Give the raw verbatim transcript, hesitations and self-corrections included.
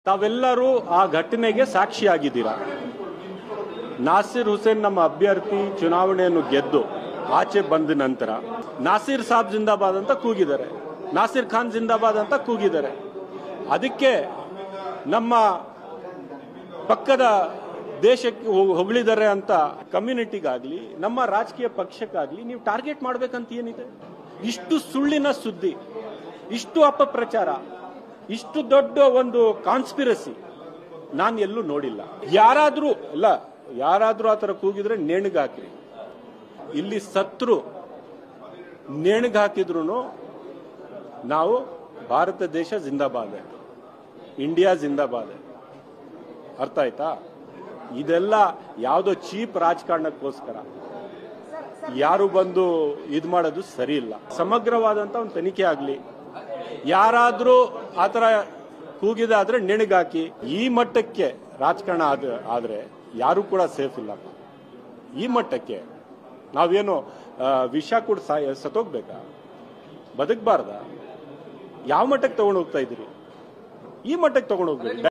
ತಾವೆಲ್ಲರೂ ಆ ಘಟನೆಗೆ ಸಾಕ್ಷಿಯಾಗಿದ್ದೀರಾ. ನಾಸಿರ್ ಹುಸೇನ್ ನಮ್ಮ ಅಭ್ಯರ್ಥಿ ಚುನಾವಣೆಯನ್ನು ಗೆದ್ದು ಆಚೆ ಬಂದ ನಂತರ ನಾಸಿರ್ ಸಾಬ್ ಜಿಂದಾಬಾದ್ ಅಂತ ಕೂಗಿದ್ದಾರೆ, ನಾಸಿರ್ ಖಾನ್ ಜಿಂದಾಬಾದ್ ಅಂತ ಕೂಗಿದ್ದಾರೆ. ಅದಕ್ಕೆ ನಮ್ಮ ಪಕ್ಕದ ದೇಶಕ್ಕೆ ಹೊಗಳಿದ್ದಾರೆ ಅಂತ ಕಮ್ಯುನಿಟಿಗಾಗ್ಲಿ ನಮ್ಮ ರಾಜಕೀಯ ಪಕ್ಷಕ್ಕಾಗ್ಲಿ ನೀವು ಟಾರ್ಗೆಟ್ ಮಾಡ್ಬೇಕಂತ ಏನಿದೆ? ಇಷ್ಟು ಸುಳ್ಳಿನ ಸುದ್ದಿ, ಇಷ್ಟು ಅಪಪ್ರಚಾರ, ಇಷ್ಟು ದೊಡ್ಡ ಒಂದು ಕಾನ್ಸ್ಪಿರಸಿ ನಾನು ಎಲ್ಲೂ ನೋಡಿಲ್ಲ. ಯಾರಾದ್ರೂ ಇಲ್ಲ ಯಾರಾದ್ರೂ ಆತರ ಕೂಗಿದ್ರೆ ನೇಣಿಗಾಕ್ರಿ. ಇಲ್ಲಿ ಸತ್ರು ನೇಣಿಗಾಕಿದ್ರು ನಾವು ಭಾರತ ದೇಶ ಜಿಂದಾಬಾದ್, ಇಂಡಿಯಾ ಜಿಂದಾಬಾದ್. ಅರ್ಥ ಆಯ್ತಾ? ಇದೆಲ್ಲ ಯಾವುದೋ ಚೀಪ್ ರಾಜಕಾರಣಕ್ಕೋಸ್ಕರ ಯಾರು ಬಂದು ಇದು ಮಾಡೋದು ಸರಿ ಇಲ್ಲ. ಸಮಗ್ರವಾದಂತ ಒಂದು ತನಿಖೆ ಆಗ್ಲಿ. ಯಾರಾದ್ರೂ ಆತರ ಕೂಗಿದಾದ್ರೆ ನೆಣಗಾಕಿ. ಈ ಮಟ್ಟಕ್ಕೆ ರಾಜಕಾರಣ ಆದ್ರೆ ಯಾರು ಕೂಡ ಸೇಫ್ ಇಲ್ಲ. ಈ ಮಟ್ಟಕ್ಕೆ ನಾವೇನು ವಿಷ ಕೂಡ ಸತ್ತೋಗ್ಬೇಕಾ? ಬದುಕಬಾರ್ದ? ಯಾವ ಮಟ್ಟಕ್ಕೆ ತಗೊಂಡು ಹೋಗ್ತಾ ಇದ್ದೀರಿ? ಈ ಮಟ್ಟಕ್ಕೆ ತಗೊಂಡು ಹೋಗ್ಬೇಕು.